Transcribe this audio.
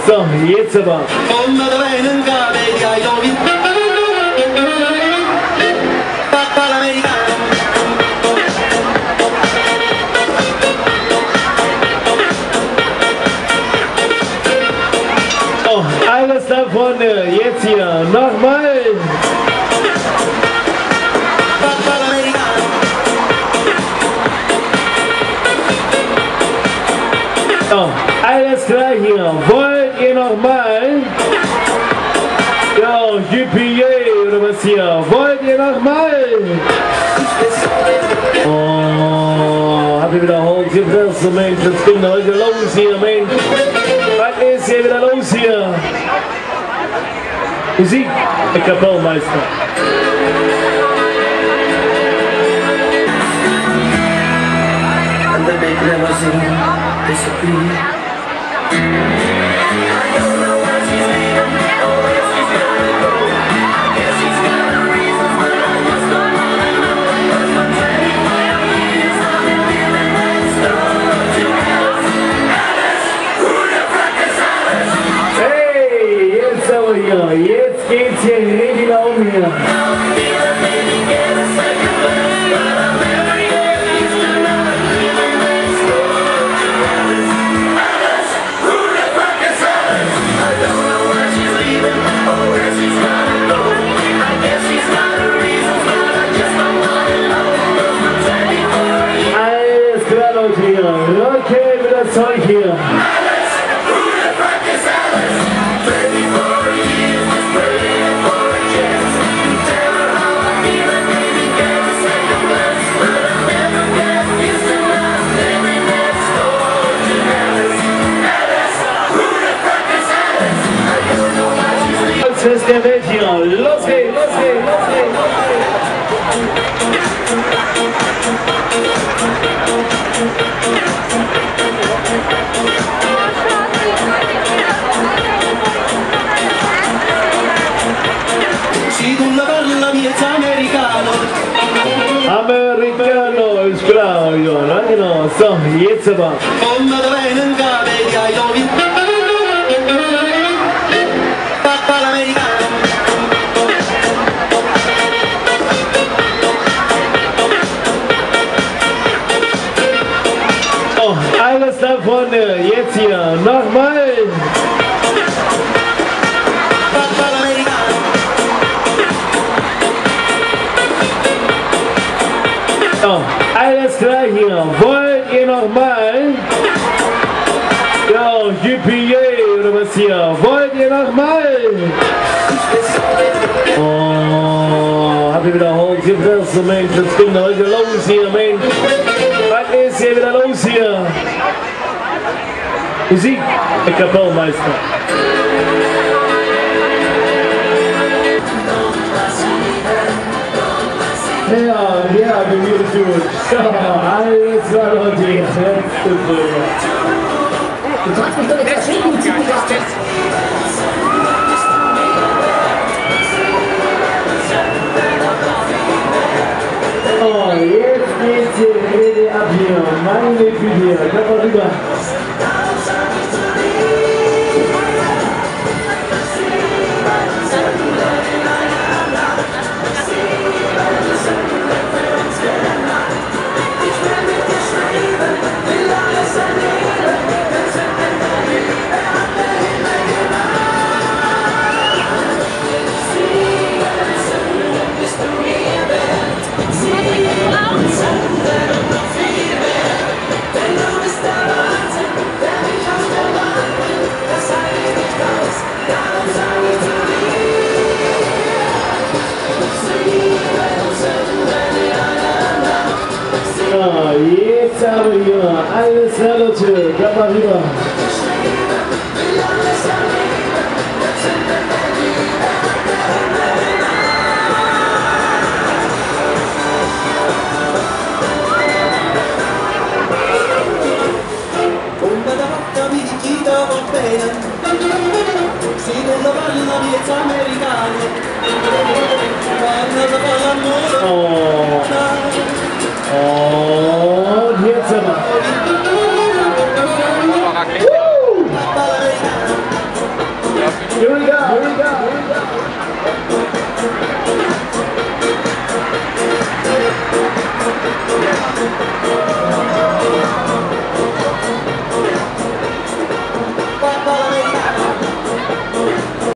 so, jetzt aber. Oh, alles da vorne, jetzt hier, nochmal. Oh, alles klar hier, wollt ihr nochmal? Ja, yippie oder was hier, wollt ihr nochmal? Oh, hab ich wiederholt, jetzt so Mensch, jetzt geht heute los hier, Mensch. Was ist hier wieder los hier? Musik, der Kapellmeister. And the big limousine disappeared. I don't know where she's leaving, or where she's gonna go. I guess she's got her reasons, but I just don't wanna know. Cause for 25 years I've been living next door to Alice. Alice, who the fuck is Alice? Hey, jetzt aber hier, jetzt geht's hier richtig um hier. Okay, mit das Zeug hier. Alice, who the fuck is Alice? 34 years, just praying for a chance. Tell her how I feel and maybe get a second glance. But I'll never get used to not living next door to Alice. Alice, who the fuck is Alice? I don't know why she's leaving. Als Fest der Welt hier. Los geht's, los geht's, los geht's. Si tu la parla miezza americano. Americano ist klar, ja, genau. So, jetzt aber. Come da bene cade di I love you. Papà l'americano. Oh, alles da vorne, jetzt hier, nochmal. Papà l'americano. Oh, alles klar hier, wollt ihr nochmal? Ja, yippie oder was hier, wollt ihr nochmal? Oh, hab ich wiederholt, jetzt so Mensch, jetzt geht heute los hier, Mensch. Was ist hier wieder los hier? Musik, der Kapellmeister. Ja, du wirst gut. So, alles klar, Leute, jetzt drüber. Du hast mich doch nicht verschrieben, zugewartet. Oh, jetzt geht's hier Rede ab hier. Meine Güte, komm mal rüber. Jetzt aber hier, alles klar, Leute, komm mal rüber. Oh.